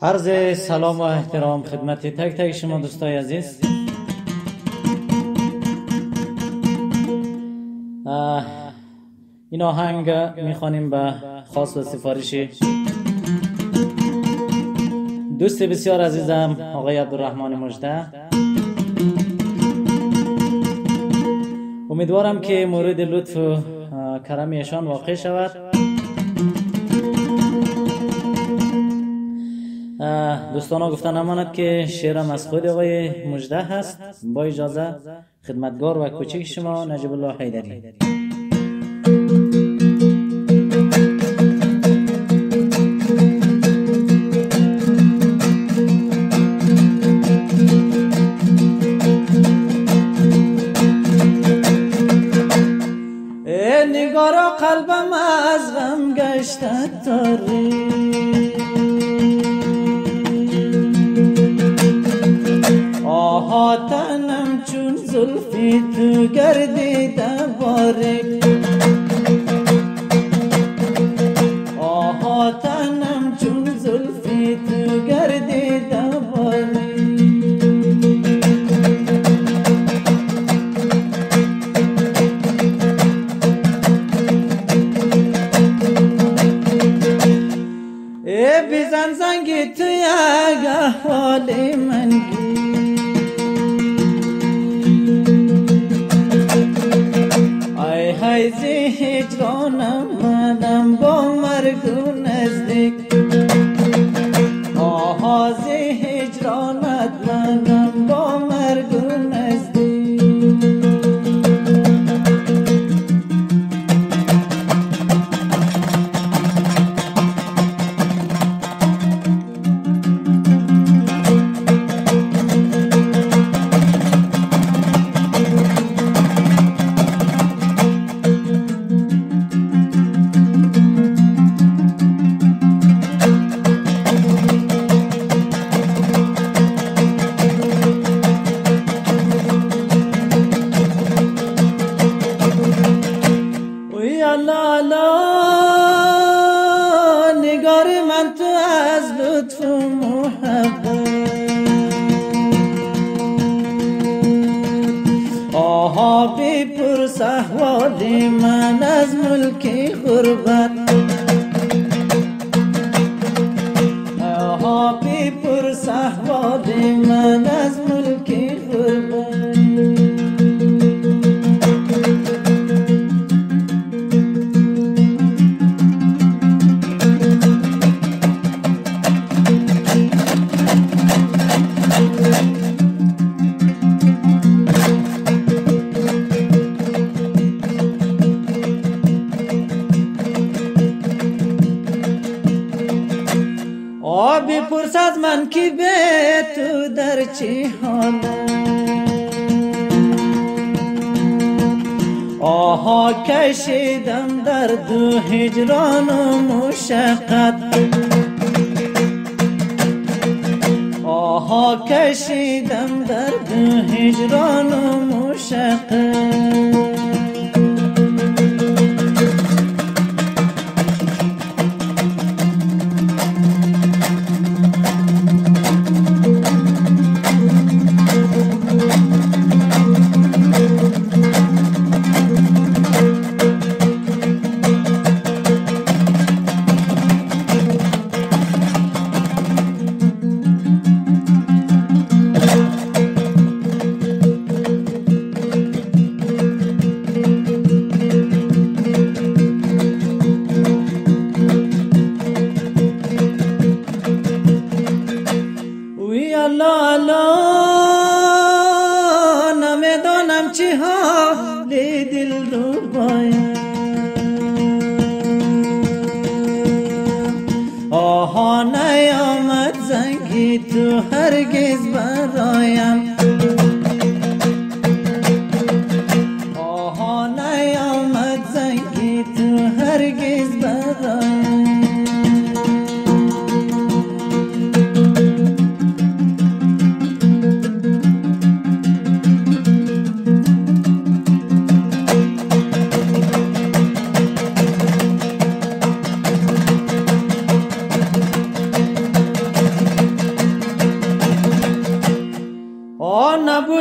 عرض سلام و احترام خدمت تک تک شما دوستای عزیز. این آهنگ میخوانیم به خاص و سفارش دوست بسیار عزیزم آقای عبدالرحمن مجده. امیدوارم که مورد لطف و کرم ایشان واقع شود. دوستانا گفتن امانت که شعرم از خود آقای مجده هست. با اجازه خدمتگار و کوچک شما نجیب الله حیدری. نگارا قلبم از غم گشته تاری، آها تنم چون زلفی تو گردیده باریک، آها تنم چون زلفی تو گردیده باریک. بزن زنگی توی احوال من ای های زی هجرانم منم با مرگ نزدیک، آها زی هجرانت منم با مرگ نزدیک. نگار من تو از لطف و محبت، آها بپرس احوال من از ملک غربت، آها بپرس احوال من از ملک غربت. بپرس از من که به تو در چه حال، آها کشیدم در دو هجران و مشقت، آها کشیدم در دو هجران و مشقت. نمیدانم چی حال دل رو باید، آها نیامد زنگی تو هرگز برایم، آها نیامد زنگی تو هرگز برایم.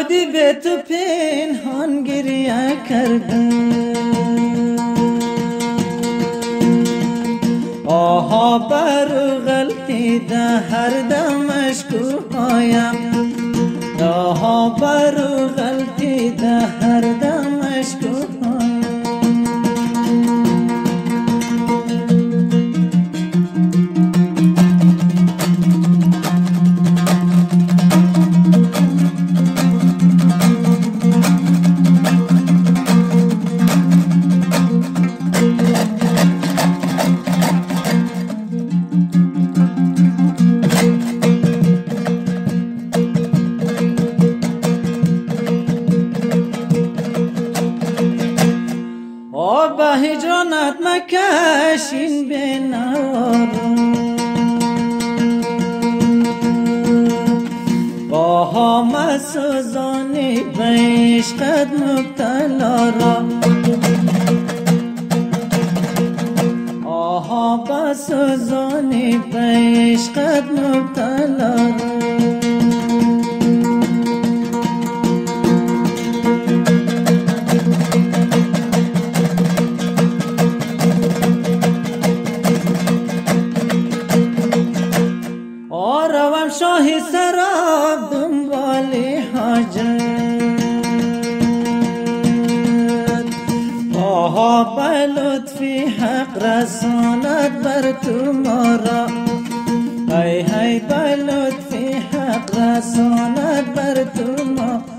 نبودی به تو پنهان گریه کردم آها بر غلطی ده هر دمش کوهایم آها بر غلطی ده هر دمش کوهایم به هجرانت مکشین به نوارم باها مسوزانی به عشقت مبتلا را آها بسوزانی به عشقت مبتلا را روم شاه سراب دنبال حاجت آها به لطفی حق رساند بر تو مارا ای های به لطفی حق رساند بر تو مارا